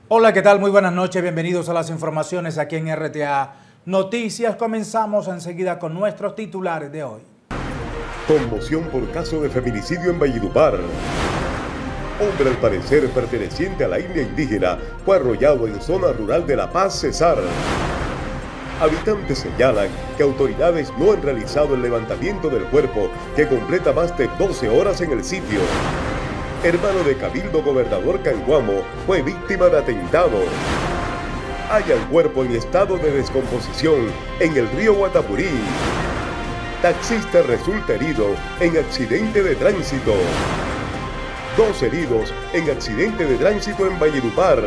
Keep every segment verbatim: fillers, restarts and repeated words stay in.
Hola, ¿qué tal? Muy buenas noches, bienvenidos a las informaciones aquí en R T A Noticias. Comenzamos enseguida con nuestros titulares de hoy. Conmoción por caso de feminicidio en Valledupar. Hombre al parecer perteneciente a la etnia indígena fue arrollado en zona rural de La Paz, Cesar. Habitantes señalan que autoridades no han realizado el levantamiento del cuerpo, que completa más de doce horas en el sitio. Hermano de Cabildo Gobernador Canguamo fue víctima de atentado. Hallan cuerpo en estado de descomposición en el río Guatapurí. Taxista resulta herido en accidente de tránsito. Dos heridos en accidente de tránsito en Valledupar.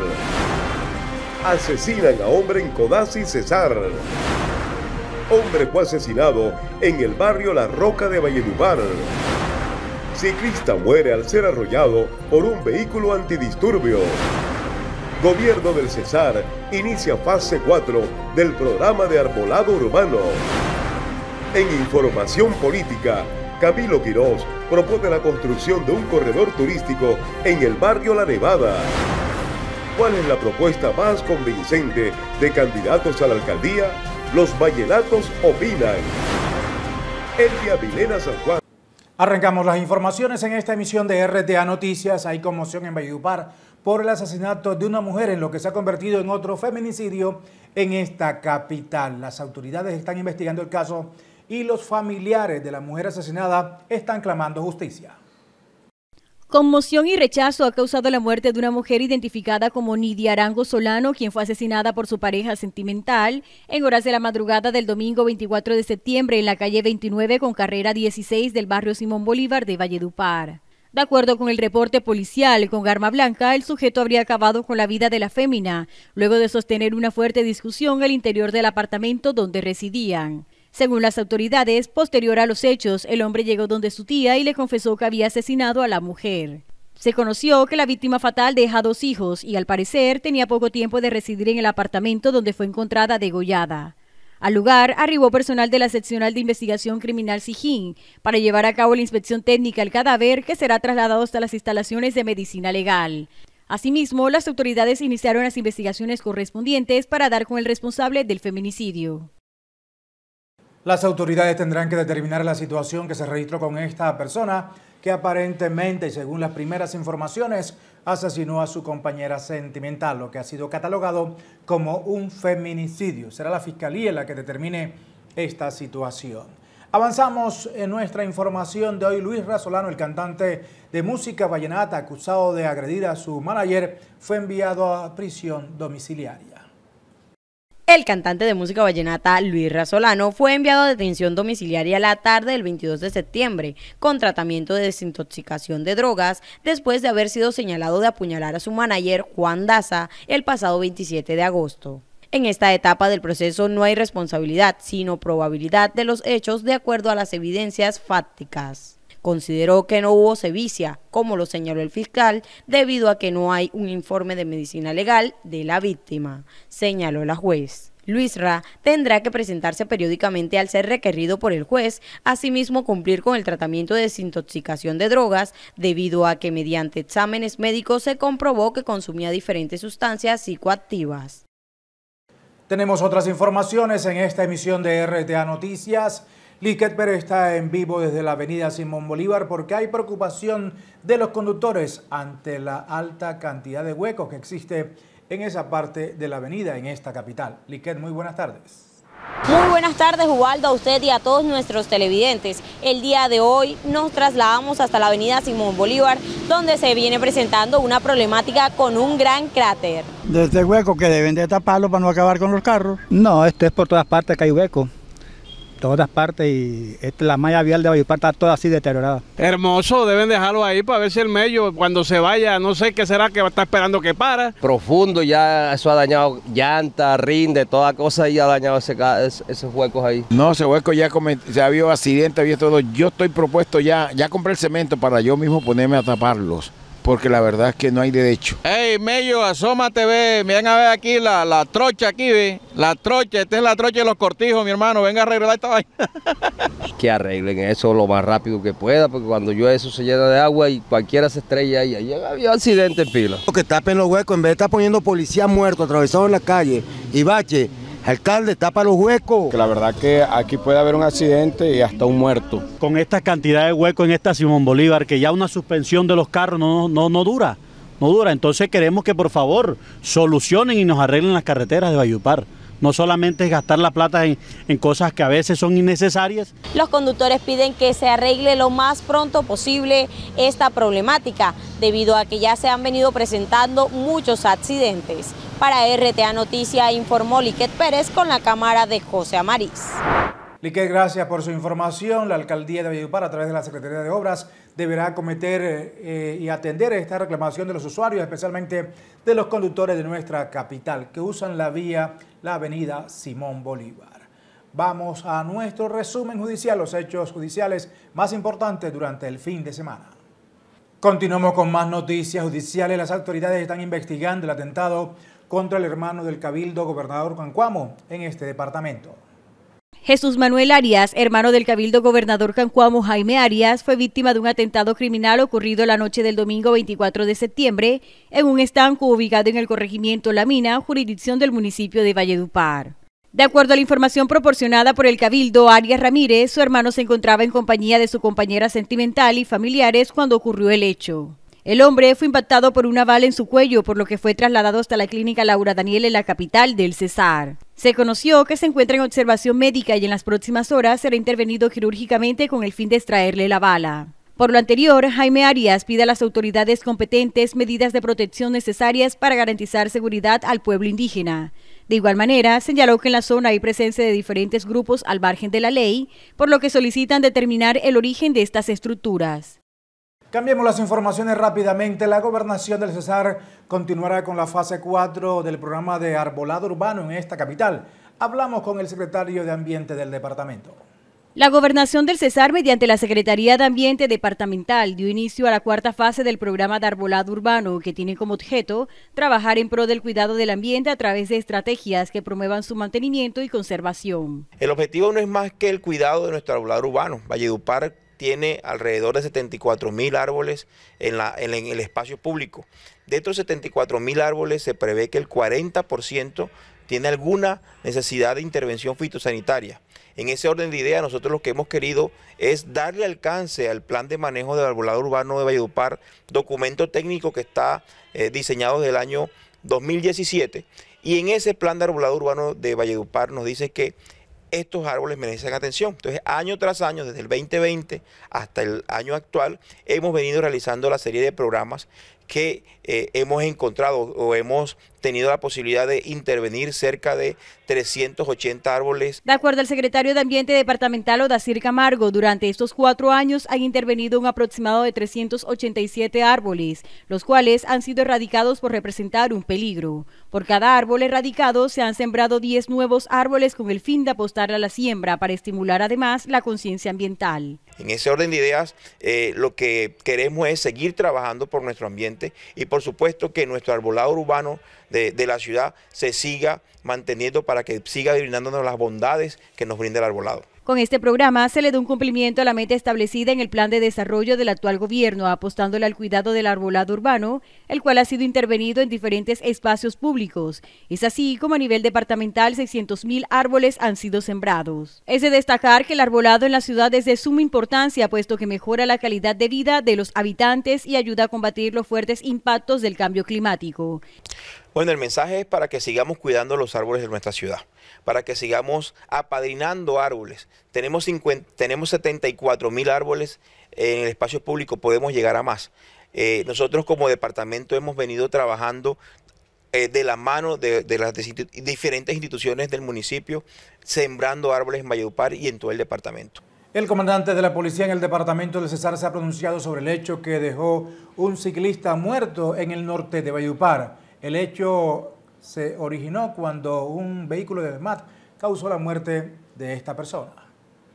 Asesinan a hombre en Codazzi, Cesar. Hombre fue asesinado en el barrio La Roca de Valledupar. Ciclista muere al ser arrollado por un vehículo antidisturbios. Gobierno del Cesar inicia fase cuatro del programa de arbolado urbano. En información política, Camilo Quirós propone la construcción de un corredor turístico en el barrio La Nevada. ¿Cuál es la propuesta más convincente de candidatos a la alcaldía? Los vallenatos opinan. Elvia Vilena San Juan. Arrancamos las informaciones en esta emisión de R T A Noticias. Hay conmoción en Valledupar por el asesinato de una mujer en lo que se ha convertido en otro feminicidio en esta capital. Las autoridades están investigando el caso y los familiares de la mujer asesinada están clamando justicia. Conmoción y rechazo ha causado la muerte de una mujer identificada como Nidia Arango Solano, quien fue asesinada por su pareja sentimental en horas de la madrugada del domingo veinticuatro de septiembre en la calle veintinueve con carrera dieciséis del barrio Simón Bolívar de Valledupar. De acuerdo con el reporte policial, con arma blanca, el sujeto habría acabado con la vida de la fémina, luego de sostener una fuerte discusión al interior del apartamento donde residían. Según las autoridades, posterior a los hechos, el hombre llegó donde su tía y le confesó que había asesinado a la mujer. Se conoció que la víctima fatal deja dos hijos y al parecer tenía poco tiempo de residir en el apartamento donde fue encontrada degollada. Al lugar arribó personal de la Seccional de Investigación Criminal Sijín para llevar a cabo la inspección técnica al cadáver, que será trasladado hasta las instalaciones de medicina legal. Asimismo, las autoridades iniciaron las investigaciones correspondientes para dar con el responsable del feminicidio. Las autoridades tendrán que determinar la situación que se registró con esta persona que aparentemente, y según las primeras informaciones, asesinó a su compañera sentimental, lo que ha sido catalogado como un feminicidio. Será la Fiscalía la que determine esta situación. Avanzamos en nuestra información de hoy. Luisra Solano, el cantante de música vallenata acusado de agredir a su manager, fue enviado a prisión domiciliaria. El cantante de música vallenata Luisra Solano fue enviado a detención domiciliaria la tarde del veintidós de septiembre con tratamiento de desintoxicación de drogas después de haber sido señalado de apuñalar a su manager Juan Daza el pasado veintisiete de agosto. En esta etapa del proceso no hay responsabilidad, sino probabilidad de los hechos de acuerdo a las evidencias fácticas. Consideró que no hubo sevicia, como lo señaló el fiscal, debido a que no hay un informe de medicina legal de la víctima, señaló la juez. Luisra tendrá que presentarse periódicamente al ser requerido por el juez, asimismo cumplir con el tratamiento de desintoxicación de drogas, debido a que mediante exámenes médicos se comprobó que consumía diferentes sustancias psicoactivas. Tenemos otras informaciones en esta emisión de R T A Noticias. Liket Pérez está en vivo desde la avenida Simón Bolívar porque hay preocupación de los conductores ante la alta cantidad de huecos que existe en esa parte de la avenida, en esta capital. Liket, muy buenas tardes. Muy buenas tardes, Ubaldo, a usted y a todos nuestros televidentes. El día de hoy nos trasladamos hasta la avenida Simón Bolívar, donde se viene presentando una problemática con un gran cráter. Desde hueco que deben de taparlo para no acabar con los carros. No, esto es por todas partes que hay hueco. Todas partes, y esta, la malla vial de Valledupar está toda así deteriorada. Hermoso, deben dejarlo ahí para ver si el medio cuando se vaya, no sé qué será que va a estar esperando que para. Profundo, ya eso ha dañado llanta, rinde, toda cosa y ha dañado ese, esos huecos ahí. No, ese hueco ya se había accidente, había todo. Yo estoy propuesto ya, ya compré el cemento para yo mismo ponerme a taparlos. porque la verdad es que no hay derecho. Hey, Mello, asómate, ve, ven a ver aquí la, la trocha aquí, ve, la trocha, esta es la trocha de los cortijos, mi hermano, venga a arreglar esta vaina. Que arreglen eso lo más rápido que pueda, porque cuando llueve eso se llena de agua y cualquiera se estrella ahí, ahí había accidente en pila. Que tapen los huecos, en vez de estar poniendo policía muerto, atravesado en la calle, y bache, alcalde, tapa los huecos. Que la verdad que aquí puede haber un accidente y hasta un muerto. Con esta cantidad de huecos en esta Simón Bolívar, que ya una suspensión de los carros no, no, no dura, no dura. Entonces queremos que por favor solucionen y nos arreglen las carreteras de Valledupar. No solamente es gastar la plata en, en cosas que a veces son innecesarias. Los conductores piden que se arregle lo más pronto posible esta problemática, debido a que ya se han venido presentando muchos accidentes. Para R T A Noticia informó Liquet Pérez con la cámara de José Amariz. Liquet, gracias por su información. La alcaldía de Valledupar, a través de la Secretaría de Obras, deberá acometer eh, y atender esta reclamación de los usuarios, especialmente de los conductores de nuestra capital, que usan la vía, la avenida Simón Bolívar. Vamos a nuestro resumen judicial, los hechos judiciales más importantes durante el fin de semana. Continuamos con más noticias judiciales. Las autoridades están investigando el atentado contra el hermano del cabildo gobernador Cancuamo en este departamento. Jesús Manuel Arias, hermano del cabildo gobernador Cancuamo Jaime Arias, fue víctima de un atentado criminal ocurrido la noche del domingo veinticuatro de septiembre en un estanco ubicado en el corregimiento La Mina, jurisdicción del municipio de Valledupar. De acuerdo a la información proporcionada por el cabildo, Arias Ramírez, su hermano se encontraba en compañía de su compañera sentimental y familiares cuando ocurrió el hecho. El hombre fue impactado por una bala en su cuello, por lo que fue trasladado hasta la clínica Laura Daniel en la capital del Cesar. Se conoció que se encuentra en observación médica y en las próximas horas será intervenido quirúrgicamente con el fin de extraerle la bala. Por lo anterior, Jaime Arias pide a las autoridades competentes medidas de protección necesarias para garantizar seguridad al pueblo indígena. De igual manera, señaló que en la zona hay presencia de diferentes grupos al margen de la ley, por lo que solicitan determinar el origen de estas estructuras. Cambiemos las informaciones rápidamente. La gobernación del Cesar continuará con la fase cuatro del programa de arbolado urbano en esta capital. Hablamos con el secretario de Ambiente del departamento. La gobernación del Cesar, mediante la Secretaría de Ambiente Departamental, dio inicio a la cuarta fase del programa de arbolado urbano, que tiene como objeto trabajar en pro del cuidado del ambiente a través de estrategias que promuevan su mantenimiento y conservación. El objetivo no es más que el cuidado de nuestro arbolado urbano. Valledupar tiene alrededor de setenta y cuatro mil árboles en, la, en, en el espacio público. De estos setenta y cuatro mil árboles se prevé que el cuarenta por ciento tiene alguna necesidad de intervención fitosanitaria. En ese orden de ideas, nosotros lo que hemos querido es darle alcance al plan de manejo del arbolado urbano de Valledupar, documento técnico que está eh, diseñado desde el año dos mil diecisiete, y en ese plan de arbolado urbano de Valledupar nos dice que estos árboles merecen atención. Entonces, año tras año, desde el veinte veinte hasta el año actual, hemos venido realizando la serie de programas que eh, hemos encontrado o hemos tenido la posibilidad de intervenir cerca de trescientos ochenta árboles. De acuerdo al secretario de Ambiente Departamental Odacir Camargo, durante estos cuatro años han intervenido un aproximado de trescientos ochenta y siete árboles, los cuales han sido erradicados por representar un peligro. Por cada árbol erradicado se han sembrado diez nuevos árboles con el fin de apostar a la siembra para estimular además la conciencia ambiental. En ese orden de ideas, eh, lo que queremos es seguir trabajando por nuestro ambiente y por supuesto que nuestro arbolado urbano de, de la ciudad se siga manteniendo para que siga brindándonos las bondades que nos brinda el arbolado. Con este programa se le da un cumplimiento a la meta establecida en el plan de desarrollo del actual gobierno, apostándole al cuidado del arbolado urbano, el cual ha sido intervenido en diferentes espacios públicos. Es así como a nivel departamental seiscientos mil árboles han sido sembrados. Es de destacar que el arbolado en la ciudad es de suma importancia, puesto que mejora la calidad de vida de los habitantes y ayuda a combatir los fuertes impactos del cambio climático. Bueno, el mensaje es para que sigamos cuidando los árboles de nuestra ciudad, para que sigamos apadrinando árboles. Tenemos, cincuenta, tenemos setenta y cuatro mil árboles en el espacio público, podemos llegar a más. Eh, nosotros como departamento hemos venido trabajando eh, de la mano de, de las de diferentes instituciones del municipio, sembrando árboles en Valledupar y en todo el departamento. El comandante de la policía en el departamento del Cesar se ha pronunciado sobre el hecho que dejó un ciclista muerto en el norte de Valledupar. El hecho se originó cuando un vehículo de S M A T causó la muerte de esta persona.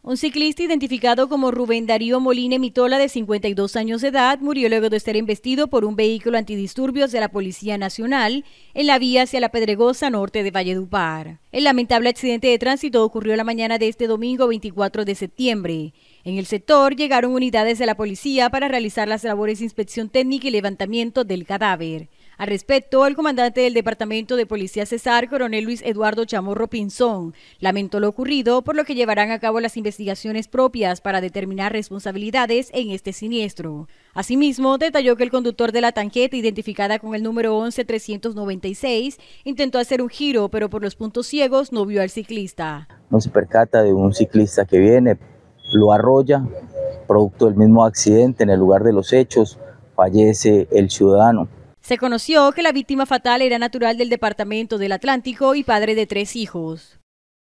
Un ciclista identificado como Rubén Darío Molina Mitola, de cincuenta y dos años de edad, murió luego de ser embestido por un vehículo antidisturbios de la Policía Nacional en la vía hacia la Pedregosa norte de Valledupar. El lamentable accidente de tránsito ocurrió la mañana de este domingo veinticuatro de septiembre. En el sector llegaron unidades de la policía para realizar las labores de inspección técnica y levantamiento del cadáver. Al respecto, el comandante del Departamento de Policía Cesar, coronel Luis Eduardo Chamorro Pinzón, lamentó lo ocurrido, por lo que llevarán a cabo las investigaciones propias para determinar responsabilidades en este siniestro. Asimismo, detalló que el conductor de la tanqueta, identificada con el número once trescientos noventa y seis, intentó hacer un giro, pero por los puntos ciegos no vio al ciclista. No se percata de un ciclista que viene, lo arrolla, producto del mismo accidente. En el lugar de los hechos fallece el ciudadano. Se conoció que la víctima fatal era natural del departamento del Atlántico y padre de tres hijos.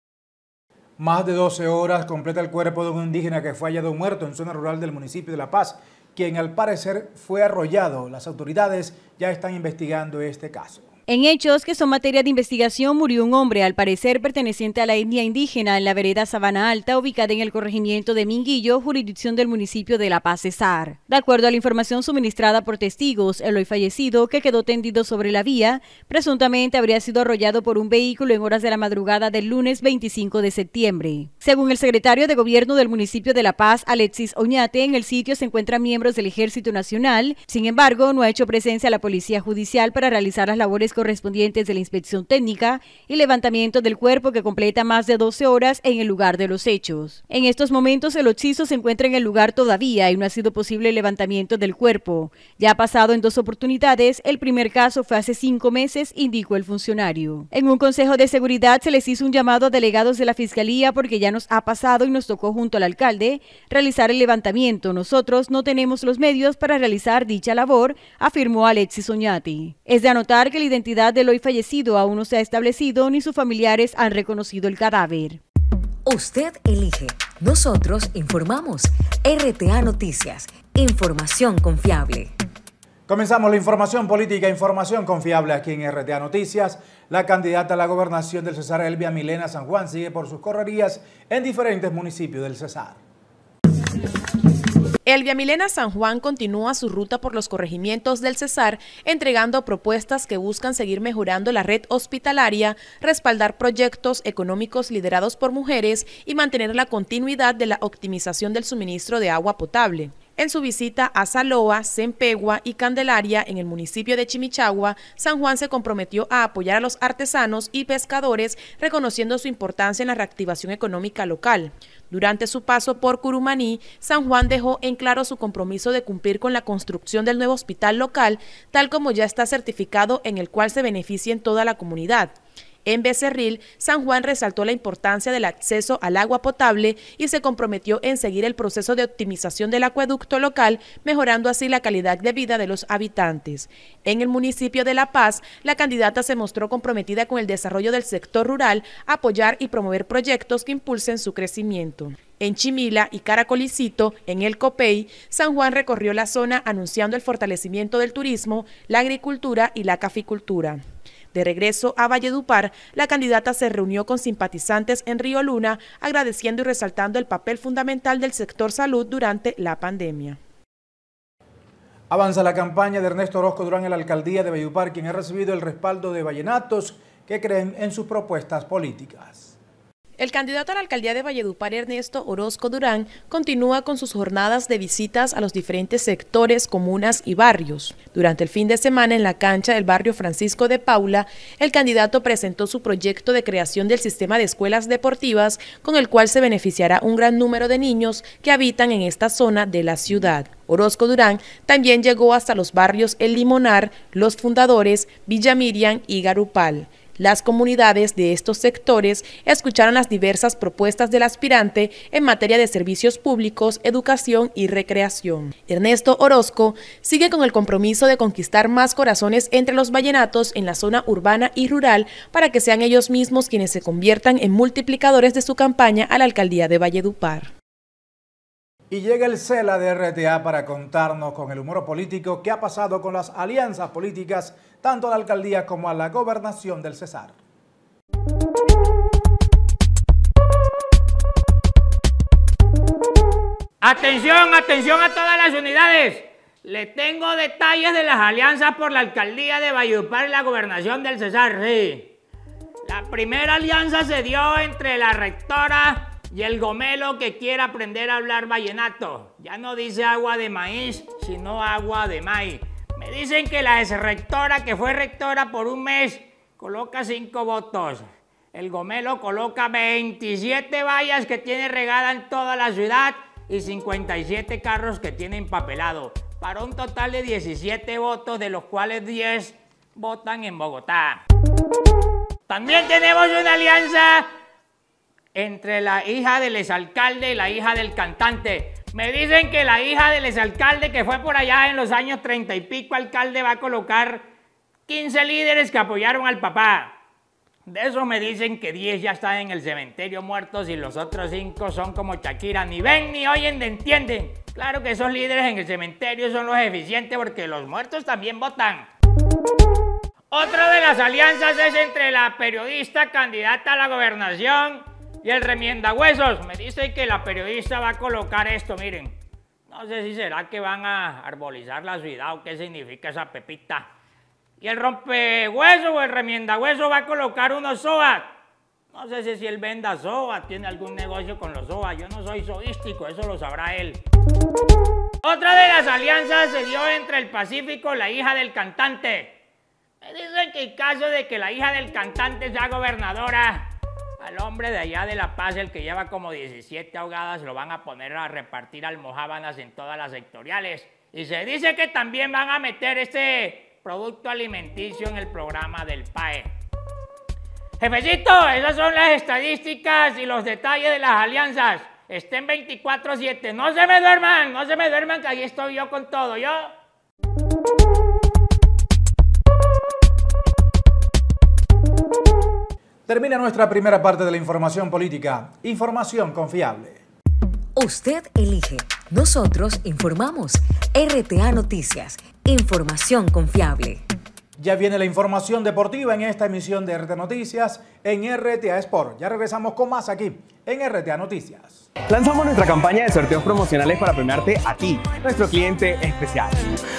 Más de doce horas completa el cuerpo de un indígena que fue hallado muerto en zona rural del municipio de La Paz, quien al parecer fue arrollado. Las autoridades ya están investigando este caso. En hechos que son materia de investigación, murió un hombre, al parecer perteneciente a la etnia indígena, en la vereda Sabana Alta, ubicada en el corregimiento de Minguillo, jurisdicción del municipio de La Paz, Cesar. De acuerdo a la información suministrada por testigos, el hoy fallecido, que quedó tendido sobre la vía, presuntamente habría sido arrollado por un vehículo en horas de la madrugada del lunes veinticinco de septiembre. Según el secretario de Gobierno del municipio de La Paz, Alexis Oñate, en el sitio se encuentran miembros del Ejército Nacional. Sin embargo, no ha hecho presencia la Policía Judicial para realizar las labores correspondientes de la inspección técnica y levantamiento del cuerpo, que completa más de doce horas en el lugar de los hechos. En estos momentos el occiso se encuentra en el lugar todavía y no ha sido posible el levantamiento del cuerpo. Ya ha pasado en dos oportunidades, el primer caso fue hace cinco meses, indicó el funcionario. En un consejo de seguridad se les hizo un llamado a delegados de la Fiscalía porque ya nos ha pasado y nos tocó junto al alcalde realizar el levantamiento. Nosotros no tenemos los medios para realizar dicha labor, afirmó Alexis Oñate. Es de anotar que la identidad del hoy fallecido aún no se ha establecido ni sus familiares han reconocido el cadáver. Usted elige. Nosotros informamos. R T A Noticias. Información confiable. Comenzamos la información política, información confiable aquí en R T A Noticias. La candidata a la gobernación del Cesar, Elvia Milena San Juan, sigue por sus correrías en diferentes municipios del Cesar. Elvia Milena San Juan continúa su ruta por los corregimientos del Cesar, entregando propuestas que buscan seguir mejorando la red hospitalaria, respaldar proyectos económicos liderados por mujeres y mantener la continuidad de la optimización del suministro de agua potable. En su visita a Saloa, Cempegua y Candelaria, en el municipio de Chimichagua, San Juan se comprometió a apoyar a los artesanos y pescadores, reconociendo su importancia en la reactivación económica local. Durante su paso por Curumaní, San Juan dejó en claro su compromiso de cumplir con la construcción del nuevo hospital local, tal como ya está certificado, en el cual se beneficien toda la comunidad. En Becerril, San Juan resaltó la importancia del acceso al agua potable y se comprometió en seguir el proceso de optimización del acueducto local, mejorando así la calidad de vida de los habitantes. En el municipio de La Paz, la candidata se mostró comprometida con el desarrollo del sector rural, apoyar y promover proyectos que impulsen su crecimiento. En Chimila y Caracolicito, en el Copey, San Juan recorrió la zona anunciando el fortalecimiento del turismo, la agricultura y la caficultura. De regreso a Valledupar, la candidata se reunió con simpatizantes en Río Luna, agradeciendo y resaltando el papel fundamental del sector salud durante la pandemia. Avanza la campaña de Ernesto Orozco Durán en la alcaldía de Valledupar, quien ha recibido el respaldo de vallenatos que creen en sus propuestas políticas. El candidato a la alcaldía de Valledupar, Ernesto Orozco Durán, continúa con sus jornadas de visitas a los diferentes sectores, comunas y barrios. Durante el fin de semana, en la cancha del barrio Francisco de Paula, el candidato presentó su proyecto de creación del sistema de escuelas deportivas, con el cual se beneficiará un gran número de niños que habitan en esta zona de la ciudad. Orozco Durán también llegó hasta los barrios El Limonar, Los Fundadores, Villa Miriam y Garupal. Las comunidades de estos sectores escucharon las diversas propuestas del aspirante en materia de servicios públicos, educación y recreación. Ernesto Orozco sigue con el compromiso de conquistar más corazones entre los vallenatos en la zona urbana y rural para que sean ellos mismos quienes se conviertan en multiplicadores de su campaña a la alcaldía de Valledupar. Y llega el CELA de R T A para contarnos con el humor político que ha pasado con las alianzas políticas tanto a la alcaldía como a la gobernación del Cesar. Atención, atención a todas las unidades. Le tengo detalles de las alianzas por la alcaldía de Valledupar y la gobernación del Cesar. Sí. La primera alianza se dio entre la rectora y el gomelo que quiere aprender a hablar vallenato. Ya no dice agua de maíz, sino agua de maíz. Me dicen que la exrectora, que fue rectora por un mes, coloca cinco votos. El gomelo coloca veintisiete vallas que tiene regada en toda la ciudad y cincuenta y siete carros que tiene empapelado, para un total de diecisiete votos, de los cuales diez votan en Bogotá. También tenemos una alianza entre la hija del exalcalde y la hija del cantante. Me dicen que la hija del exalcalde, que fue por allá en los años treinta y pico alcalde, va a colocar quince líderes que apoyaron al papá. De eso me dicen que diez ya están en el cementerio muertos y los otros cinco son como Shakira, ni ven ni oyen ni entienden. Claro que esos líderes en el cementerio son los eficientes porque los muertos también votan. Otra de las alianzas es entre la periodista candidata a la gobernación y el remiendahuesos. Me dicen que la periodista va a colocar esto, miren. No sé si será que van a arbolizar la ciudad o qué significa esa pepita. Y el rompehueso o el remiendahueso va a colocar unos soas. No sé si, si él venda soas, tiene algún negocio con los soas. Yo no soy soístico, eso lo sabrá él. Otra de las alianzas se dio entre el Pacífico y la hija del cantante. Me dicen que en caso de que la hija del cantante sea gobernadora, al hombre de allá de La Paz, el que lleva como diecisiete ahogadas, lo van a poner a repartir almojábanas en todas las sectoriales. Y se dice que también van a meter este producto alimenticio en el programa del P A E. Jefecito, esas son las estadísticas y los detalles de las alianzas. Estén veinticuatro siete. No se me duerman, no se me duerman, que ahí estoy yo con todo, ¿yo? Termina nuestra primera parte de la información política. Información confiable. Usted elige. Nosotros informamos. R T A Noticias. Información confiable. Ya viene la información deportiva en esta emisión de R T A Noticias en R T A Sport. Ya regresamos con más aquí en R T A Noticias. Lanzamos nuestra campaña de sorteos promocionales para premiarte a ti, nuestro cliente especial.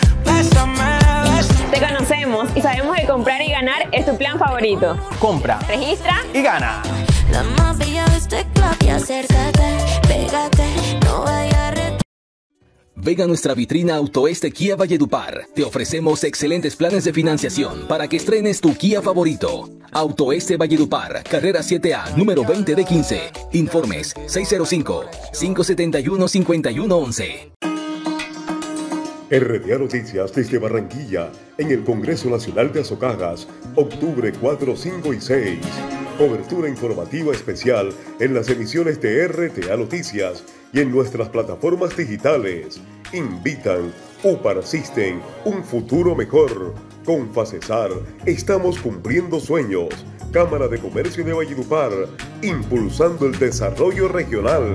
Te conocemos y sabemos que comprar y ganar es tu plan favorito. Compra, registra y gana. La más bella de este club y acércate, pégate, no vaya a retar. Ven a nuestra vitrina Autoeste Kia Valledupar. Te ofrecemos excelentes planes de financiación para que estrenes tu Kia favorito. Autoeste Valledupar, carrera siete A, número veinte de quince. Informes seis cero cinco, cinco siete uno, cinco uno uno uno. R T A Noticias desde Barranquilla, en el Congreso Nacional de Azocagas, octubre cuatro, cinco y seis. Cobertura informativa especial en las emisiones de R T A Noticias y en nuestras plataformas digitales. Invitan Upar System, un futuro mejor. Con Facesar estamos cumpliendo sueños. Cámara de Comercio de Valledupar, impulsando el desarrollo regional.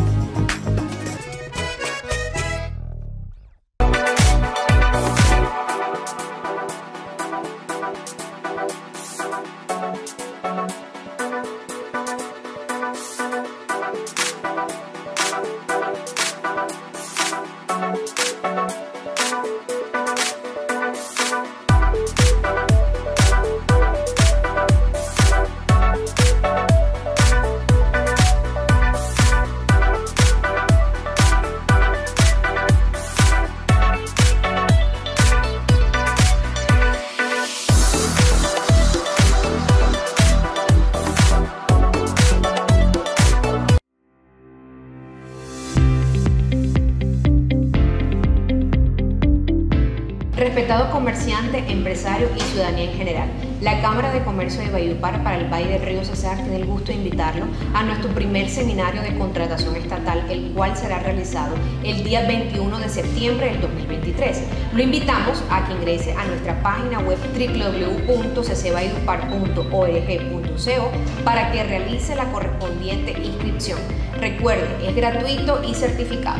Respetado comerciante, empresario y ciudadanía en general, la Cámara de Comercio de Valledupar para el Valle del Río Cesar tiene el gusto de invitarlo a nuestro primer seminario de contratación estatal, el cual será realizado el día veintiuno de septiembre del dos mil veintitrés. Lo invitamos a que ingrese a nuestra página web w w w punto c c valledupar punto org punto co para que realice la correspondiente inscripción. Recuerde, es gratuito y certificado.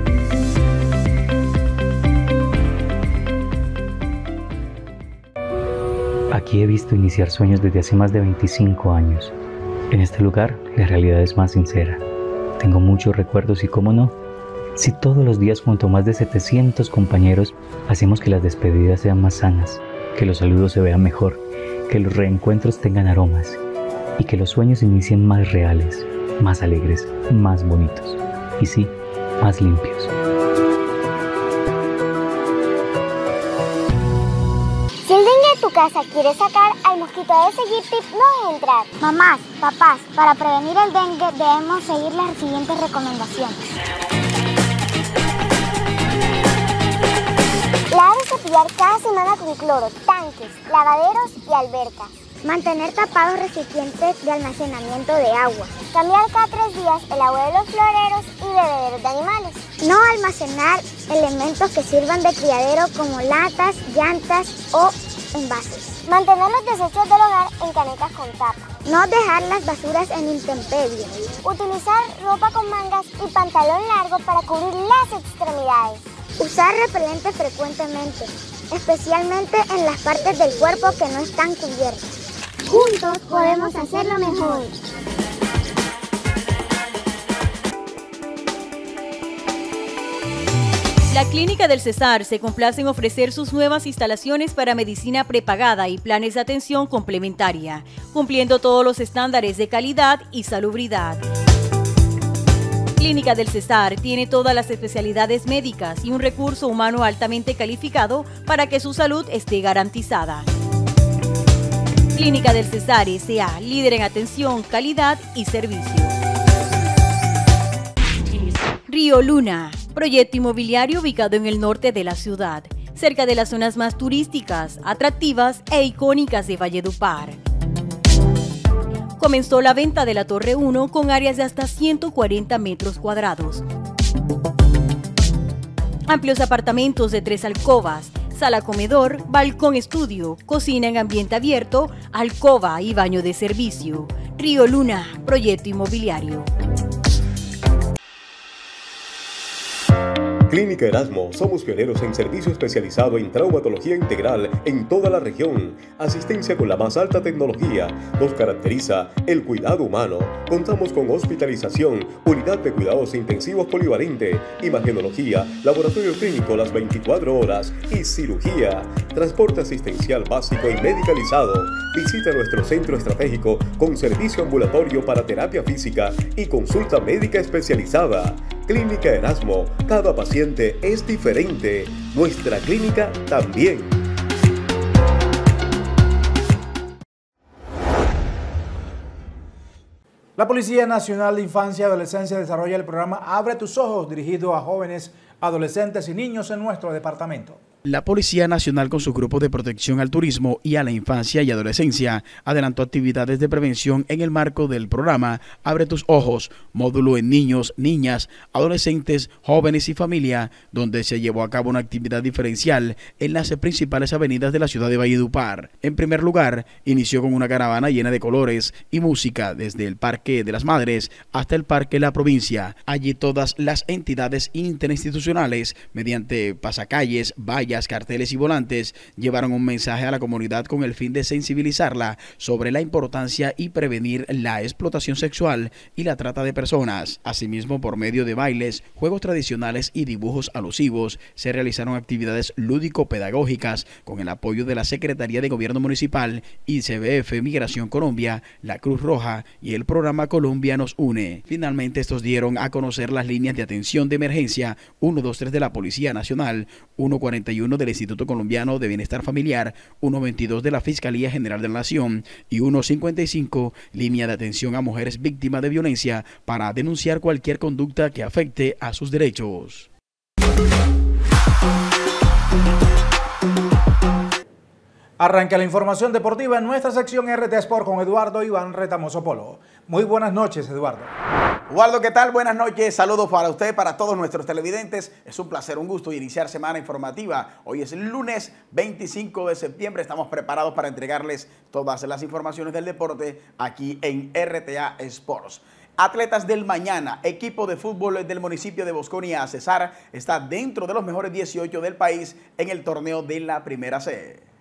Aquí he visto iniciar sueños desde hace más de veinticinco años. En este lugar, la realidad es más sincera. Tengo muchos recuerdos y, cómo no, Si todos los días junto a más de setecientos compañeros hacemos que las despedidas sean más sanas, que los saludos se vean mejor, que los reencuentros tengan aromas y que los sueños inicien más reales, más alegres, más bonitos y sí, más limpios. Si el dengue de tu casa quiere sacar al mosquito de ese Jeep, no deje entrar. Mamás, papás, para prevenir el dengue debemos seguir las siguientes recomendaciones. Lavar y cepillar cada semana con cloro, tanques, lavaderos y albercas. Mantener tapados recipientes de almacenamiento de agua. Cambiar cada tres días el agua de los floreros y bebederos de animales. No almacenar elementos que sirvan de criadero como latas, llantas o envases. Mantener los desechos del hogar en canecas con tapa. No dejar las basuras en intemperie. Utilizar ropa con mangas y pantalón largo para cubrir las extremidades. Usar repelente frecuentemente, especialmente en las partes del cuerpo que no están cubiertas. Juntos podemos hacerlo mejor. La Clínica del Cesar se complace en ofrecer sus nuevas instalaciones para medicina prepagada y planes de atención complementaria, cumpliendo todos los estándares de calidad y salubridad. Clínica del Cesar tiene todas las especialidades médicas y un recurso humano altamente calificado para que su salud esté garantizada. Clínica del Cesar S A, líder en atención, calidad y servicio. Río Luna, proyecto inmobiliario ubicado en el norte de la ciudad, cerca de las zonas más turísticas, atractivas e icónicas de Valledupar. Comenzó la venta de la Torre uno con áreas de hasta ciento cuarenta metros cuadrados. Amplios apartamentos de tres alcobas, sala comedor, balcón estudio, cocina en ambiente abierto, alcoba y baño de servicio. Río Luna, proyecto inmobiliario. Clínica Erasmo, somos pioneros en servicio especializado en traumatología integral en toda la región. Asistencia con la más alta tecnología. Nos caracteriza el cuidado humano. Contamos con hospitalización, unidad de cuidados intensivos polivalente, imagenología, laboratorio clínico las veinticuatro horas y cirugía. Transporte asistencial básico y medicalizado. Visita nuestro centro estratégico con servicio ambulatorio para terapia física y consulta médica especializada. Clínica Erasmo, cada paciente es diferente, nuestra clínica también. La Policía Nacional de Infancia y Adolescencia desarrolla el programa Abre tus Ojos, dirigido a jóvenes, adolescentes y niños en nuestro departamento. La Policía Nacional, con sus grupos de protección al turismo y a la infancia y adolescencia, adelantó actividades de prevención en el marco del programa Abre tus Ojos, módulo en niños, niñas, adolescentes, jóvenes y familia, donde se llevó a cabo una actividad diferencial en las principales avenidas de la ciudad de Valledupar. En primer lugar, inició con una caravana llena de colores y música desde el Parque de las Madres hasta el Parque La Provincia. Allí todas las entidades interinstitucionales, mediante pasacalles, vallas, carteles y volantes, llevaron un mensaje a la comunidad con el fin de sensibilizarla sobre la importancia y prevenir la explotación sexual y la trata de personas. Asimismo, por medio de bailes, juegos tradicionales y dibujos alusivos, se realizaron actividades lúdico-pedagógicas con el apoyo de la Secretaría de Gobierno Municipal, I C B F, Migración Colombia, la Cruz Roja y el programa Colombia nos une. Finalmente, estos dieron a conocer las líneas de atención de emergencia uno dos tres de la Policía Nacional, uno cuarenta y uno del Instituto Colombiano de Bienestar Familiar, uno veintidós de la Fiscalía General de la Nación y uno cincuenta y cinco, línea de atención a mujeres víctimas de violencia, para denunciar cualquier conducta que afecte a sus derechos. Arranca la información deportiva en nuestra sección R T Sport con Eduardo Iván Retamoso Polo. Muy buenas noches, Eduardo. Eduardo, ¿qué tal? Buenas noches. Saludos para usted, para todos nuestros televidentes. Es un placer, un gusto iniciar semana informativa. Hoy es el lunes veinticinco de septiembre. Estamos preparados para entregarles todas las informaciones del deporte aquí en R T A Sports. Atletas del Mañana, equipo de fútbol del municipio de Bosconia, Cesar, está dentro de los mejores dieciocho del país en el torneo de la Primera C.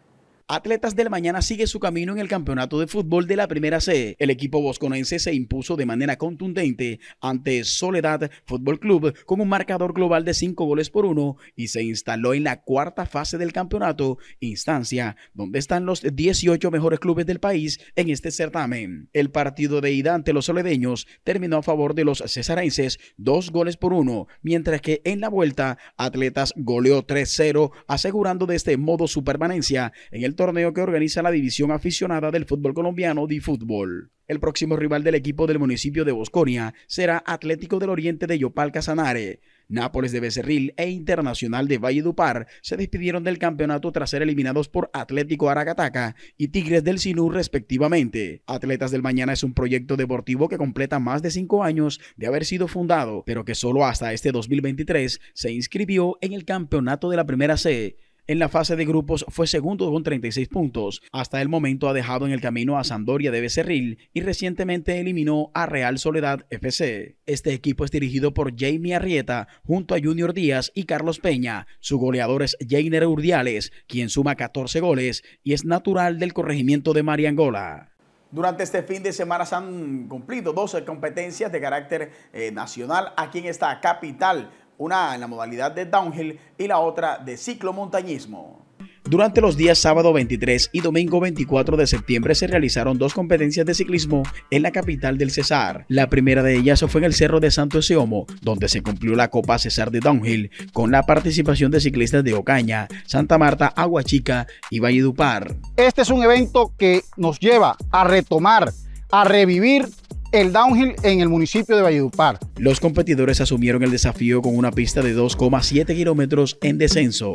Atletas del Mañana sigue su camino en el campeonato de fútbol de la Primera C. El equipo bosconense se impuso de manera contundente ante Soledad Fútbol Club con un marcador global de cinco goles por uno y se instaló en la cuarta fase del campeonato, instancia donde están los dieciocho mejores clubes del país en este certamen. El partido de ida ante los soledeños terminó a favor de los cesarenses dos goles por uno, mientras que en la vuelta Atletas goleó tres cero, asegurando de este modo su permanencia en el torneo que organiza la división aficionada del fútbol colombiano DiFútbol. El próximo rival del equipo del municipio de Bosconia será Atlético del Oriente de Yopal Casanare. Nápoles de Becerril e Internacional de Valledupar se despidieron del campeonato tras ser eliminados por Atlético Aragataca y Tigres del Sinú respectivamente. Atletas del Mañana es un proyecto deportivo que completa más de cinco años de haber sido fundado, pero que solo hasta este dos mil veintitrés se inscribió en el campeonato de la Primera C. En la fase de grupos fue segundo con treinta y seis puntos. Hasta el momento ha dejado en el camino a Sampdoria de Becerril y recientemente eliminó a Real Soledad F C. Este equipo es dirigido por Jamie Arrieta junto a Junior Díaz y Carlos Peña. Su goleador es Jainer Urdiales, quien suma catorce goles y es natural del corregimiento de Mariangola. Durante este fin de semana se han cumplido doce competencias de carácter eh, nacional aquí en esta capital. Una en la modalidad de downhill y la otra de ciclomontañismo. Durante los días sábado veintitrés y domingo veinticuatro de septiembre se realizaron dos competencias de ciclismo en la capital del Cesar. La primera de ellas fue en el Cerro de Santo Eseomo, donde se cumplió la Copa Cesar de Downhill con la participación de ciclistas de Ocaña, Santa Marta, Aguachica y Valledupar. Este es un evento que nos lleva a retomar, a revivir el downhill en el municipio de Valledupar. Los competidores asumieron el desafío con una pista de dos coma siete kilómetros en descenso.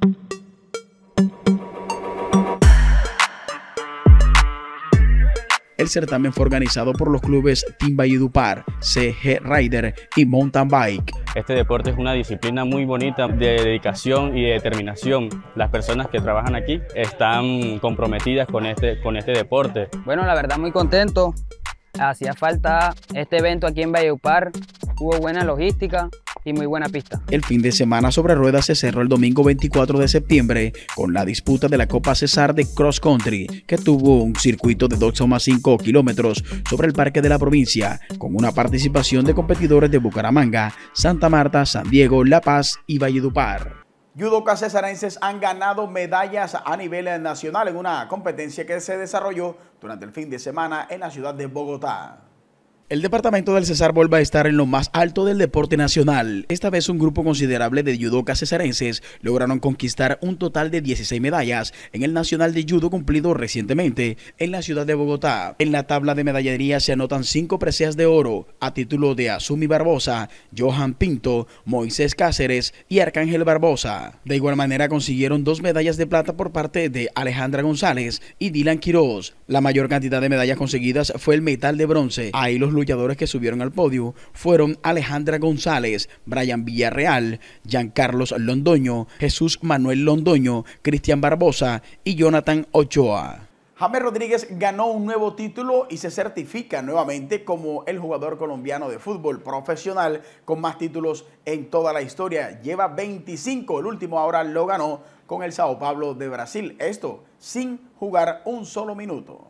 El certamen fue organizado por los clubes Team Valledupar, C G Rider y Mountain Bike. Este deporte es una disciplina muy bonita de dedicación y de determinación. Las personas que trabajan aquí están comprometidas con este, con este deporte. Bueno, la verdad muy contento. Hacía falta este evento aquí en Valledupar, hubo buena logística y muy buena pista. El fin de semana sobre ruedas se cerró el domingo veinticuatro de septiembre con la disputa de la Copa Cesar de Cross Country, que tuvo un circuito de dos coma cinco kilómetros sobre el Parque de la Provincia, con una participación de competidores de Bucaramanga, Santa Marta, San Diego, La Paz y Valledupar. Judocas cesarenses han ganado medallas a nivel nacional en una competencia que se desarrolló durante el fin de semana en la ciudad de Bogotá. El departamento del Cesar vuelve a estar en lo más alto del deporte nacional. Esta vez un grupo considerable de judocas cesarenses lograron conquistar un total de dieciséis medallas en el Nacional de Judo cumplido recientemente en la ciudad de Bogotá. En la tabla de medallería se anotan cinco preseas de oro a título de Azumi Barbosa, Johan Pinto, Moisés Cáceres y Arcángel Barbosa. De igual manera consiguieron dos medallas de plata por parte de Alejandra González y Dylan Quiroz. La mayor cantidad de medallas conseguidas fue el metal de bronce. Ahí los luchadores que subieron al podio fueron Alejandra González, Brian Villarreal, Giancarlos Londoño, Jesús Manuel Londoño, Cristian Barbosa y Jonathan Ochoa. James Rodríguez ganó un nuevo título y se certifica nuevamente como el jugador colombiano de fútbol profesional con más títulos en toda la historia. Lleva veinticinco, el último ahora lo ganó con el Sao Paulo de Brasil. Esto sin jugar un solo minuto.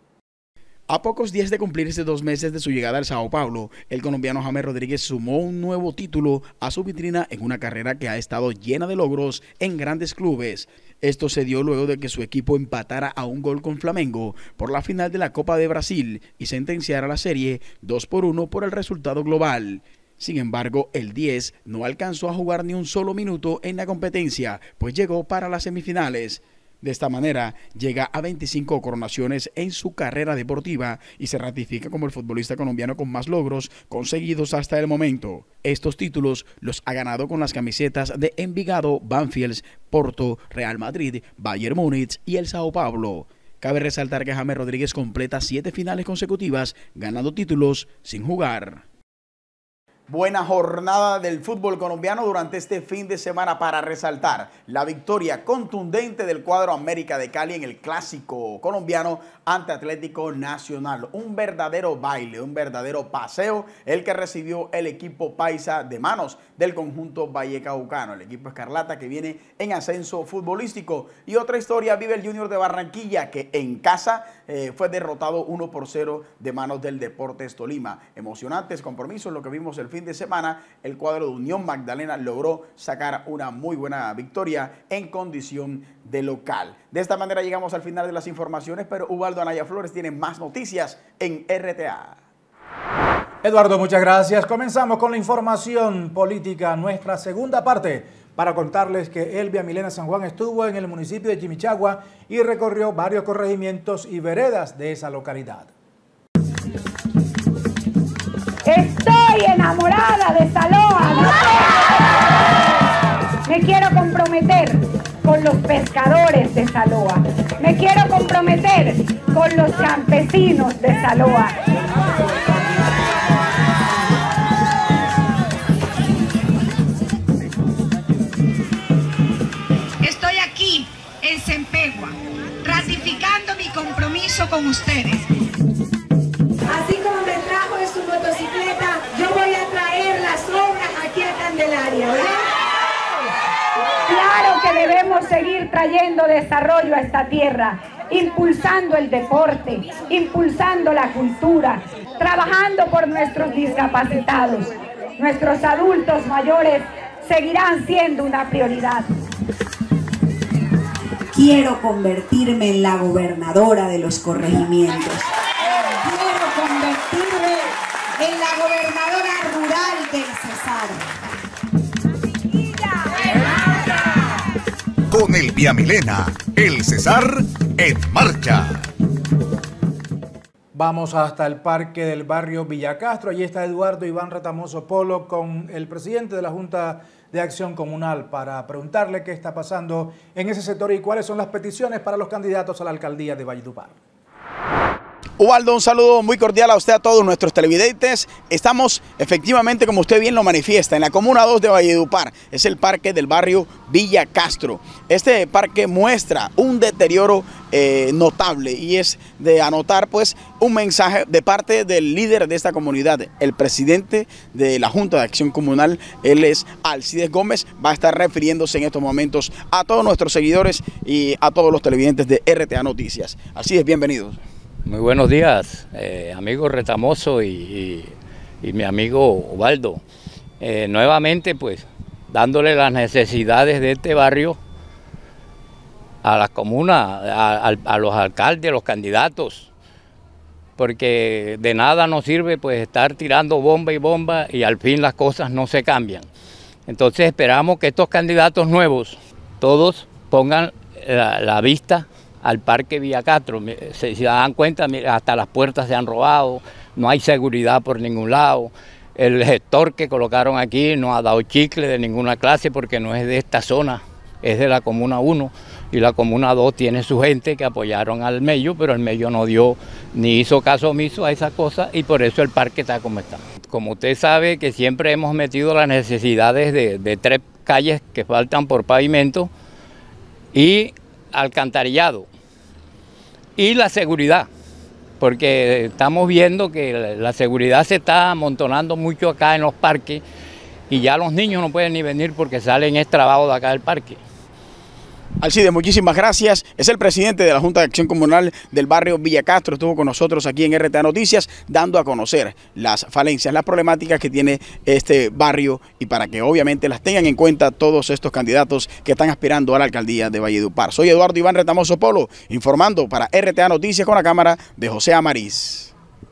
A pocos días de cumplirse dos meses de su llegada al Sao Paulo, el colombiano James Rodríguez sumó un nuevo título a su vitrina en una carrera que ha estado llena de logros en grandes clubes. Esto se dio luego de que su equipo empatara a un gol con Flamengo por la final de la Copa de Brasil y sentenciara la serie dos por uno por el resultado global. Sin embargo, el diez no alcanzó a jugar ni un solo minuto en la competencia, pues llegó para las semifinales. De esta manera, llega a veinticinco coronaciones en su carrera deportiva y se ratifica como el futbolista colombiano con más logros conseguidos hasta el momento. Estos títulos los ha ganado con las camisetas de Envigado, Banfield, Porto, Real Madrid, Bayern Múnich y el Sao Paulo. Cabe resaltar que James Rodríguez completa siete finales consecutivas, ganando títulos sin jugar. Buena jornada del fútbol colombiano durante este fin de semana para resaltar la victoria contundente del cuadro América de Cali en el clásico colombiano ante Atlético Nacional. Un verdadero baile, un verdadero paseo el que recibió el equipo paisa de manos del conjunto vallecaucano, el equipo escarlata que viene en ascenso futbolístico. Y otra historia vive el Junior de Barranquilla, que en casa eh, fue derrotado uno por cero de manos del Deportes Tolima. Emocionantes compromisos lo que vimos el fin de semana. El cuadro de Unión Magdalena logró sacar una muy buena victoria en condición de local. De esta manera llegamos al final de las informaciones, pero Ubaldo Anaya Flores tiene más noticias en R T A. Eduardo, muchas gracias. Comenzamos con la información política, nuestra segunda parte, para contarles que Elvia Milena San Juan estuvo en el municipio de Chimichagua y recorrió varios corregimientos y veredas de esa localidad. Estoy enamorada de Saloa. Me quiero comprometer con los pescadores de Saloa. Me quiero comprometer con los campesinos de Saloa. Estoy aquí en Sempegua, ratificando mi compromiso con ustedes. Así como me trajo en su motocicleta, yo voy a traer las obras aquí a Candelaria, ¿verdad? Claro que debemos seguir trayendo desarrollo a esta tierra, impulsando el deporte, impulsando la cultura, trabajando por nuestros discapacitados. Nuestros adultos mayores seguirán siendo una prioridad. Quiero convertirme en la gobernadora de los corregimientos. Convertirme en la gobernadora rural del Cesar. Con Elvia Milena, el Cesar en marcha. Vamos hasta el parque del barrio Villa Castro. Allí está Eduardo Iván Retamoso Polo con el presidente de la Junta de Acción Comunal para preguntarle qué está pasando en ese sector y cuáles son las peticiones para los candidatos a la alcaldía de Valledupar. Ubaldo, un saludo muy cordial a usted, a todos nuestros televidentes. Estamos efectivamente, como usted bien lo manifiesta, en la Comuna dos de Valledupar. Es el parque del barrio Villa Castro. Este parque muestra un deterioro eh, notable y es de anotar pues un mensaje de parte del líder de esta comunidad, el presidente de la Junta de Acción Comunal. Él es Alcides Gómez. Va a estar refiriéndose en estos momentos a todos nuestros seguidores y a todos los televidentes de R T A Noticias. Alcides, bienvenidos. Muy buenos días, eh, amigo Retamoso y, y, y mi amigo Ubaldo. Eh, nuevamente, pues, dándole las necesidades de este barrio a la comuna, a, a, a los alcaldes, a los candidatos, porque de nada nos sirve pues estar tirando bomba y bomba y al fin las cosas no se cambian. Entonces esperamos que estos candidatos nuevos, todos pongan la, la vista al parque Villa Castro. Si se dan cuenta, hasta las puertas se han robado, no hay seguridad por ningún lado. El gestor que colocaron aquí no ha dado chicle de ninguna clase porque no es de esta zona, es de la Comuna uno y la Comuna dos tiene su gente que apoyaron al Mello, pero el Mello no dio ni hizo caso omiso a esas cosas y por eso el parque está como está. Como usted sabe que siempre hemos metido las necesidades de, de tres calles que faltan por pavimento y alcantarillado. Y la seguridad, porque estamos viendo que la seguridad se está amontonando mucho acá en los parques y ya los niños no pueden ni venir porque salen extrabados de acá del parque. Alcides, muchísimas gracias. Es el presidente de la Junta de Acción Comunal del barrio Villa Castro. Estuvo con nosotros aquí en R T A Noticias dando a conocer las falencias, las problemáticas que tiene este barrio y para que obviamente las tengan en cuenta todos estos candidatos que están aspirando a la alcaldía de Valledupar. Soy Eduardo Iván Retamoso Polo, informando para R T A Noticias con la cámara de José Amariz.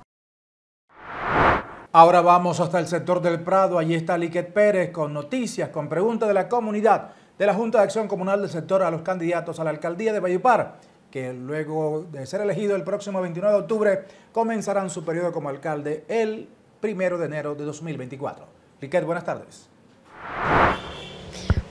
Ahora vamos hasta el sector del Prado. Allí está Liquet Pérez con noticias, con preguntas de la comunidad de la Junta de Acción Comunal del sector a los candidatos a la alcaldía de Valledupar, que luego de ser elegido el próximo veintinueve de octubre comenzarán su periodo como alcalde el primero de enero de dos mil veinticuatro. Liquet, buenas tardes.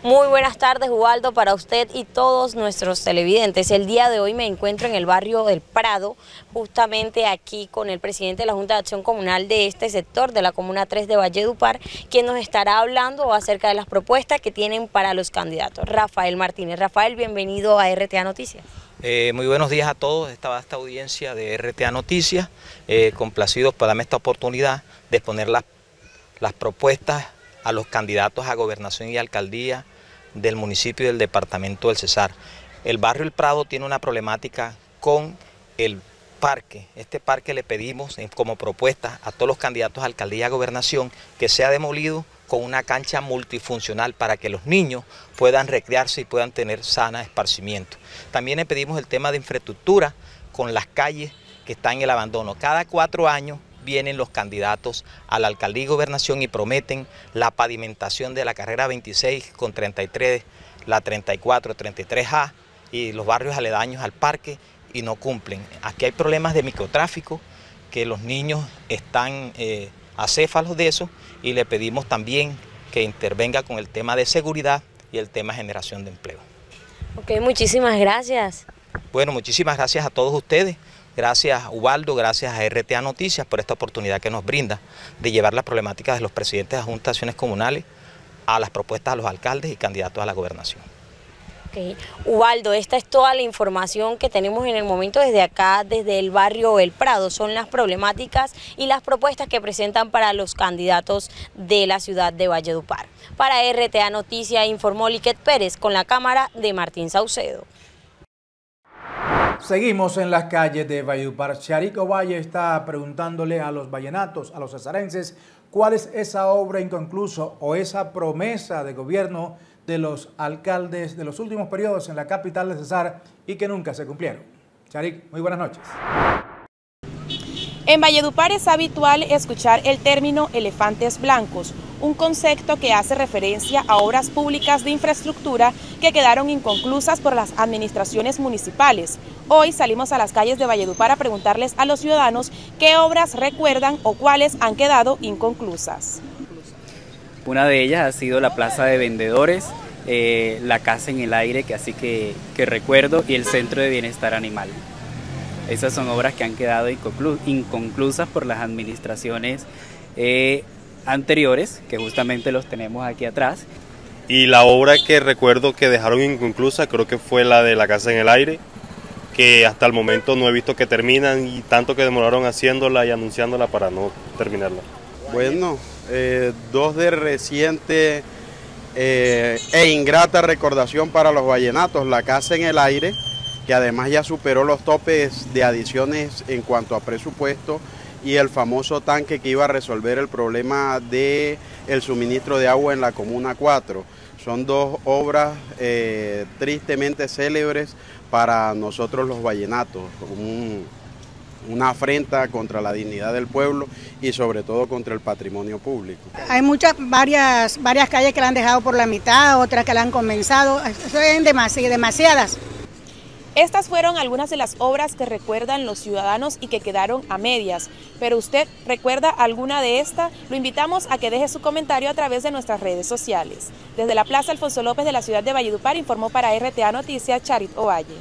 Muy buenas tardes, Ubaldo, para usted y todos nuestros televidentes. El día de hoy me encuentro en el barrio del Prado, justamente aquí con el presidente de la Junta de Acción Comunal de este sector, de la Comuna tres de Valledupar, quien nos estará hablando acerca de las propuestas que tienen para los candidatos. Rafael Martínez. Rafael, bienvenido a R T A Noticias. Eh, muy buenos días a todos, esta vasta audiencia de R T A Noticias, eh, complacidos por darme esta oportunidad de exponer las, las propuestas a los candidatos a gobernación y alcaldía del municipio y del departamento del Cesar. El barrio El Prado tiene una problemática con el parque. Este parque le pedimos como propuesta a todos los candidatos a alcaldía y a gobernación que sea demolido con una cancha multifuncional para que los niños puedan recrearse y puedan tener sana esparcimiento. También le pedimos el tema de infraestructura con las calles que están en el abandono. Cada cuatro años vienen los candidatos a la alcaldía y gobernación y prometen la pavimentación de la carrera veintiséis con treinta y tres, la treinta y cuatro, treinta y tres A y los barrios aledaños al parque y no cumplen. Aquí hay problemas de microtráfico, que los niños están eh, acéfalos de eso y le pedimos también que intervenga con el tema de seguridad y el tema de generación de empleo. Ok, muchísimas gracias. Bueno, muchísimas gracias a todos ustedes. Gracias Ubaldo, gracias a R T A Noticias por esta oportunidad que nos brinda de llevar las problemáticas de los presidentes de Junta de Acciones Comunales a las propuestas de los alcaldes y candidatos a la gobernación. Okay. Ubaldo, esta es toda la información que tenemos en el momento desde acá, desde el barrio El Prado. Son las problemáticas y las propuestas que presentan para los candidatos de la ciudad de Valledupar. Para R T A Noticias informó Liquet Pérez con la cámara de Martín Saucedo. Seguimos en las calles de Valledupar. Charico Valle está preguntándole a los vallenatos, a los cesarenses, cuál es esa obra inconclusa o esa promesa de gobierno de los alcaldes de los últimos periodos en la capital de Cesar y que nunca se cumplieron. Charik, muy buenas noches. En Valledupar es habitual escuchar el término elefantes blancos, un concepto que hace referencia a obras públicas de infraestructura que quedaron inconclusas por las administraciones municipales. Hoy salimos a las calles de Valledupar a preguntarles a los ciudadanos qué obras recuerdan o cuáles han quedado inconclusas. Una de ellas ha sido la plaza de vendedores, eh, la casa en el aire, que así que, que recuerdo, y el centro de bienestar animal. Esas son obras que han quedado inconclu inconclusas por las administraciones eh, anteriores, que justamente los tenemos aquí atrás. Y la obra que recuerdo que dejaron inconclusa creo que fue la de la casa en el aire, que hasta el momento no he visto que terminan y tanto que demoraron haciéndola y anunciándola para no terminarla. Bueno, eh, dos de reciente eh, e ingrata recordación para los vallenatos, la casa en el aire, que además ya superó los topes de adiciones en cuanto a presupuesto, y el famoso tanque que iba a resolver el problema del suministro de agua en la Comuna cuatro. Son dos obras eh, tristemente célebres para nosotros los vallenatos, un, una afrenta contra la dignidad del pueblo y sobre todo contra el patrimonio público. Hay muchas, varias, varias calles que la han dejado por la mitad, otras que la han comenzado, son demasiadas. Estas fueron algunas de las obras que recuerdan los ciudadanos y que quedaron a medias. Pero usted recuerda alguna de estas, lo invitamos a que deje su comentario a través de nuestras redes sociales. Desde la Plaza Alfonso López de la ciudad de Valledupar informó para R T A Noticias Charit Ovalle.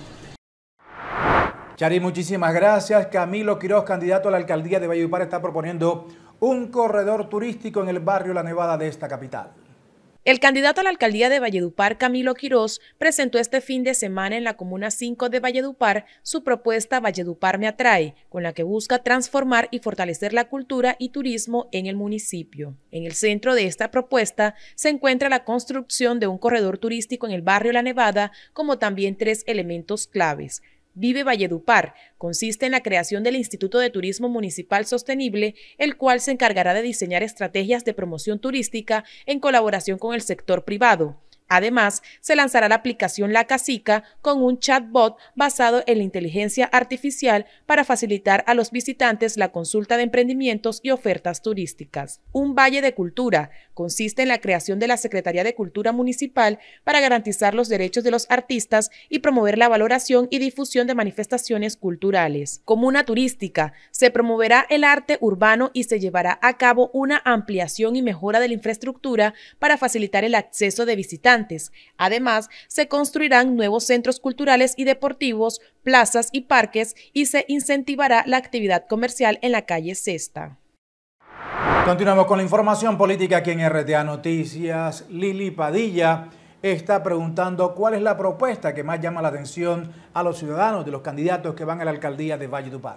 Charit, muchísimas gracias. Camilo Quiroz, candidato a la alcaldía de Valledupar, está proponiendo un corredor turístico en el barrio La Nevada de esta capital. El candidato a la alcaldía de Valledupar, Camilo Quiroz, presentó este fin de semana en la Comuna cinco de Valledupar su propuesta Valledupar me atrae, con la que busca transformar y fortalecer la cultura y turismo en el municipio. En el centro de esta propuesta se encuentra la construcción de un corredor turístico en el barrio La Nevada, como también tres elementos claves. Vive Valledupar consiste en la creación del Instituto de Turismo Municipal Sostenible, el cual se encargará de diseñar estrategias de promoción turística en colaboración con el sector privado. Además, se lanzará la aplicación La Casica con un chatbot basado en la inteligencia artificial para facilitar a los visitantes la consulta de emprendimientos y ofertas turísticas. Un Valle de Cultura consiste en la creación de la Secretaría de Cultura Municipal para garantizar los derechos de los artistas y promover la valoración y difusión de manifestaciones culturales. Comuna Turística, se promoverá el arte urbano y se llevará a cabo una ampliación y mejora de la infraestructura para facilitar el acceso de visitantes, habitantes. Además, se construirán nuevos centros culturales y deportivos, plazas y parques, y se incentivará la actividad comercial en la calle Cesta. Continuamos con la información política aquí en R T A Noticias. Lili Padilla está preguntando cuál es la propuesta que más llama la atención a los ciudadanos de los candidatos que van a la alcaldía de Valledupar.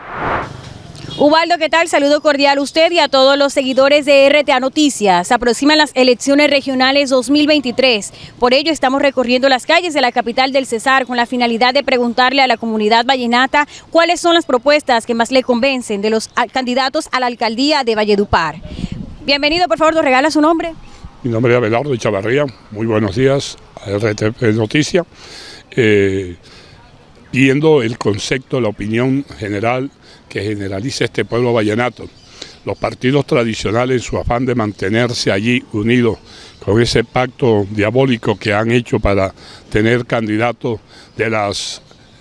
Ubaldo, ¿qué tal? Saludo cordial a usted y a todos los seguidores de R T A Noticias. Se aproximan las elecciones regionales dos mil veintitrés. Por ello estamos recorriendo las calles de la capital del Cesar con la finalidad de preguntarle a la comunidad vallenata cuáles son las propuestas que más le convencen de los candidatos a la alcaldía de Valledupar. Bienvenido, por favor, nos regala su nombre. Mi nombre es Abelardo Chavarría. Muy buenos días a R T A Noticias. Eh, viendo el concepto, la opinión general que generaliza este pueblo vallenato. Los partidos tradicionales, en su afán de mantenerse allí unidos con ese pacto diabólico que han hecho para tener candidatos de las,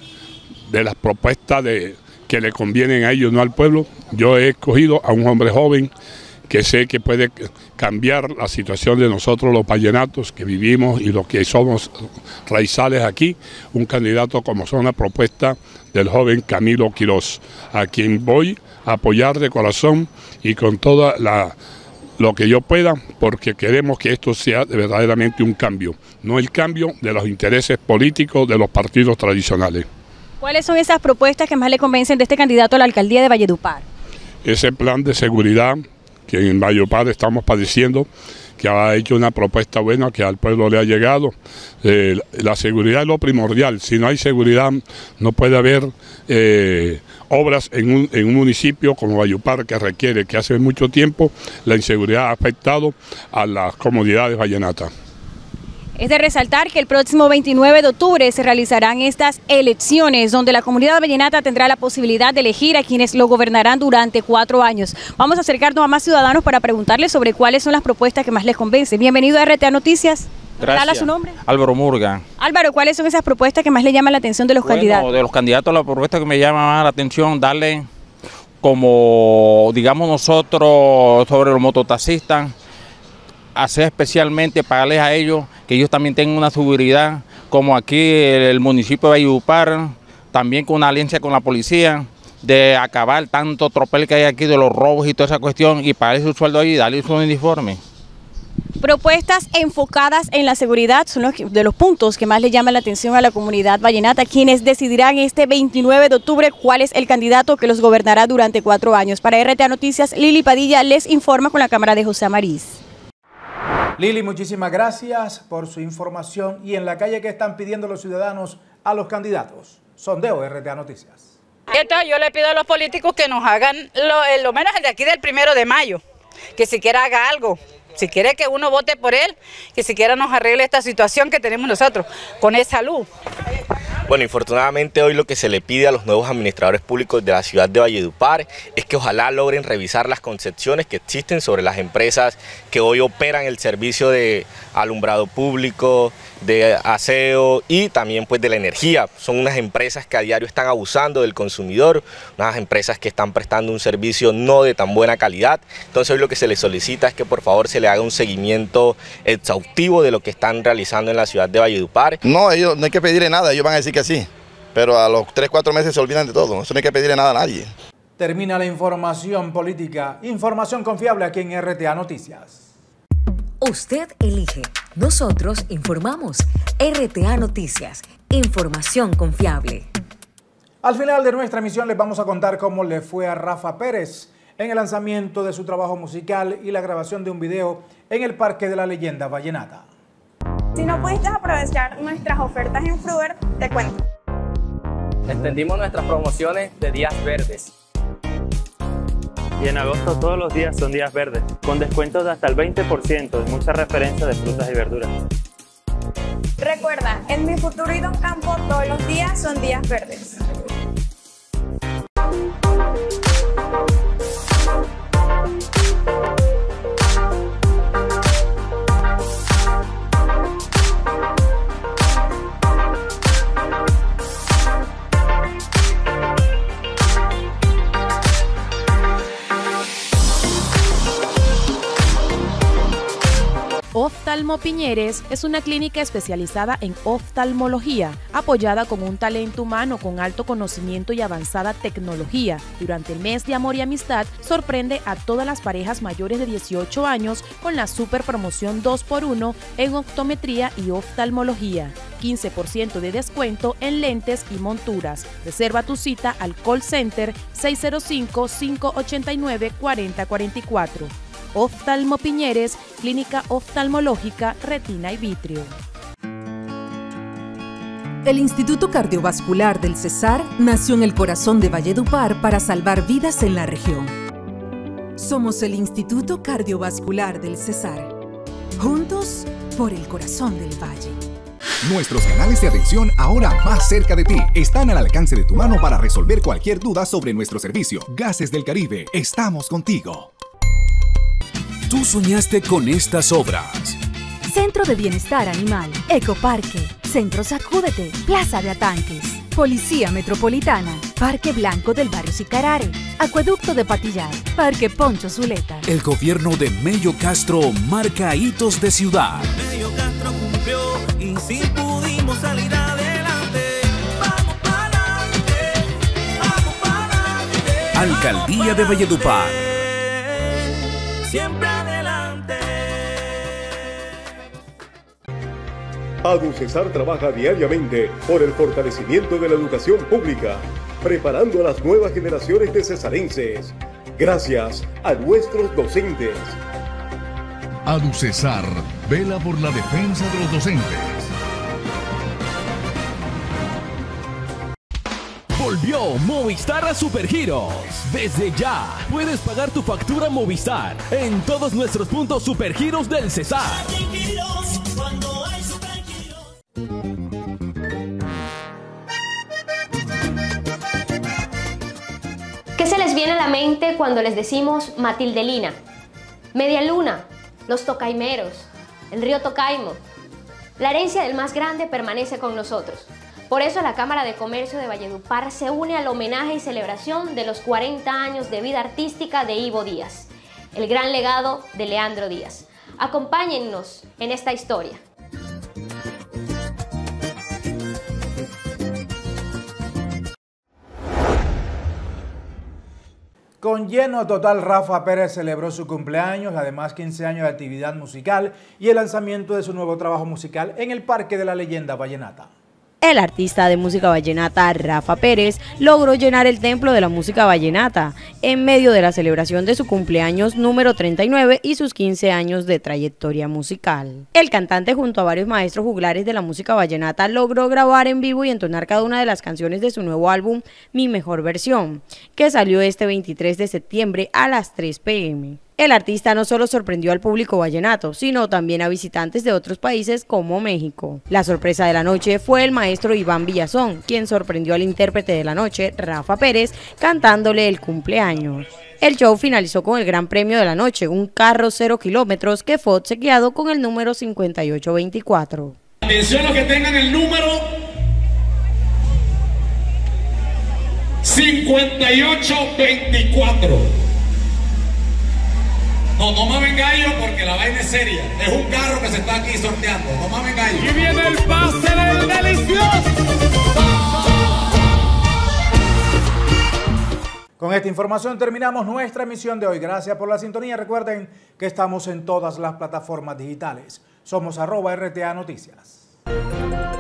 de las propuestas de, que le convienen a ellos, no al pueblo, yo he escogido a un hombre joven que sé que puede cambiar la situación de nosotros los vallenatos que vivimos y los que somos raizales aquí, un candidato como son la propuesta del joven Camilo Quirós, a quien voy a apoyar de corazón y con toda la lo que yo pueda, porque queremos que esto sea verdaderamente un cambio, no el cambio de los intereses políticos de los partidos tradicionales. ¿Cuáles son esas propuestas que más le convencen de este candidato a la alcaldía de Valledupar? Ese plan de seguridad que en Valledupar estamos padeciendo, que ha hecho una propuesta buena que al pueblo le ha llegado. Eh, la seguridad es lo primordial. Si no hay seguridad, no puede haber eh, obras en un, en un municipio como Valledupar, que requiere, que hace mucho tiempo la inseguridad ha afectado a las comunidades vallenatas. Es de resaltar que el próximo veintinueve de octubre se realizarán estas elecciones donde la comunidad vallenata tendrá la posibilidad de elegir a quienes lo gobernarán durante cuatro años. Vamos a acercarnos a más ciudadanos para preguntarles sobre cuáles son las propuestas que más les convencen. Bienvenido a R T A Noticias. Gracias. ¿Su nombre? Álvaro Murga. Álvaro, ¿cuáles son esas propuestas que más le llaman la atención de los bueno, candidatos? De los candidatos, la propuesta que me llama más la atención, darle como, digamos nosotros, sobre los mototaxistas, hacer especialmente, pagarles a ellos, que ellos también tengan una seguridad, como aquí el municipio de Valledupar, también con una alianza con la policía, de acabar tanto tropel que hay aquí de los robos y toda esa cuestión, y pagarles su sueldo ahí y darles su uniforme. Propuestas enfocadas en la seguridad son los, de los puntos que más le llaman la atención a la comunidad vallenata, quienes decidirán este veintinueve de octubre cuál es el candidato que los gobernará durante cuatro años. Para R T A Noticias, Lili Padilla les informa con la cámara de José Amariz. Lili, muchísimas gracias por su información. Y en la calle, ¿qué están pidiendo los ciudadanos a los candidatos? Sondeo R T A Noticias. Entonces yo le pido a los políticos que nos hagan lo, lo menos el de aquí del primero de mayo, que siquiera haga algo, si quiere que uno vote por él, que siquiera nos arregle esta situación que tenemos nosotros con esa luz. Bueno, infortunadamente hoy lo que se le pide a los nuevos administradores públicos de la ciudad de Valledupar es que ojalá logren revisar las concepciones que existen sobre las empresas que hoy operan el servicio de alumbrado público, de aseo y también pues de la energía. Son unas empresas que a diario están abusando del consumidor, unas empresas que están prestando un servicio no de tan buena calidad. Entonces hoy lo que se les solicita es que por favor se le haga un seguimiento exhaustivo de lo que están realizando en la ciudad de Valledupar. No, ellos no hay que pedirle nada, ellos van a decir que sí, pero a los tres, cuatro meses se olvidan de todo, eso no hay que pedirle nada a nadie. Termina la información política, información confiable aquí en R T A Noticias. Usted elige, nosotros informamos. R T A Noticias, información confiable. Al final de nuestra emisión les vamos a contar cómo le fue a Rafa Pérez en el lanzamiento de su trabajo musical y la grabación de un video en el Parque de la Leyenda Vallenata. Si no pudiste aprovechar nuestras ofertas en Fruver, te cuento. Extendimos nuestras promociones de días verdes. Y en agosto todos los días son días verdes, con descuentos de hasta el veinte por ciento en muchas referencias de frutas y verduras. Recuerda, en Mi Futuro y Don Campo todos los días son días verdes. Oftalmo Piñeres es una clínica especializada en oftalmología, apoyada con un talento humano con alto conocimiento y avanzada tecnología. Durante el mes de amor y amistad, sorprende a todas las parejas mayores de dieciocho años con la super promoción dos por uno en optometría y oftalmología. quince por ciento de descuento en lentes y monturas. Reserva tu cita al call center seis cero cinco, cinco ocho nueve, cuatro cero cuatro cuatro. Oftalmo Piñeres, clínica oftalmológica, retina y vitrio. El Instituto Cardiovascular del Cesar nació en el corazón de Valledupar para salvar vidas en la región. Somos el Instituto Cardiovascular del Cesar. Juntos por el corazón del valle. Nuestros canales de atención ahora más cerca de ti están al alcance de tu mano para resolver cualquier duda sobre nuestro servicio. Gases del Caribe, estamos contigo. Tú soñaste con estas obras. Centro de Bienestar Animal, Ecoparque, Centro Sacúdete, Plaza de Atanques, Policía Metropolitana, Parque Blanco del Barrio Sicarare, Acueducto de Patillar, Parque Poncho Zuleta. El gobierno de Mello Castro marca hitos de ciudad. Mello Castro cumplió y sí pudimos salir adelante. Vamos para adelante, vamos para adelante. Alcaldía de Valledupar. Siempre adelante. ADUCESAR trabaja diariamente por el fortalecimiento de la educación pública, preparando a las nuevas generaciones de cesarenses. Gracias a nuestros docentes. ADUCESAR vela por la defensa de los docentes. Volvió Movistar a Supergiros. Desde ya puedes pagar tu factura Movistar en todos nuestros puntos Supergiros del Cesar. ¿Qué se les viene a la mente cuando les decimos Matildelina? Media Luna, los tocaimeros, el río Tocaimo. La herencia del más grande permanece con nosotros. Por eso la Cámara de Comercio de Valledupar se une al homenaje y celebración de los cuarenta años de vida artística de Ivo Díaz, el gran legado de Leandro Díaz. Acompáñennos en esta historia. Con lleno total, Rafa Pérez celebró su cumpleaños, además quince años de actividad musical y el lanzamiento de su nuevo trabajo musical en el Parque de la Leyenda Vallenata. El artista de música vallenata Rafa Pérez logró llenar el templo de la música vallenata en medio de la celebración de su cumpleaños número treinta y nueve y sus quince años de trayectoria musical. El cantante junto a varios maestros juglares de la música vallenata logró grabar en vivo y entonar cada una de las canciones de su nuevo álbum Mi Mejor Versión, que salió este veintitrés de septiembre a las tres pe eme. El artista no solo sorprendió al público vallenato, sino también a visitantes de otros países como México. La sorpresa de la noche fue el maestro Iván Villazón, quien sorprendió al intérprete de la noche, Rafa Pérez, cantándole el cumpleaños. El show finalizó con el gran premio de la noche, un carro cero kilómetros que fue obsequiado con el número cincuenta y ocho veinticuatro. Atención los que tengan el número cincuenta y ocho veinticuatro. No, no mamen gallo porque la vaina es seria. Es un carro que se está aquí sorteando. No mamen gallo. Y viene el pase del delicioso. Con esta información terminamos nuestra emisión de hoy. Gracias por la sintonía. Recuerden que estamos en todas las plataformas digitales. Somos arroba R T A Noticias.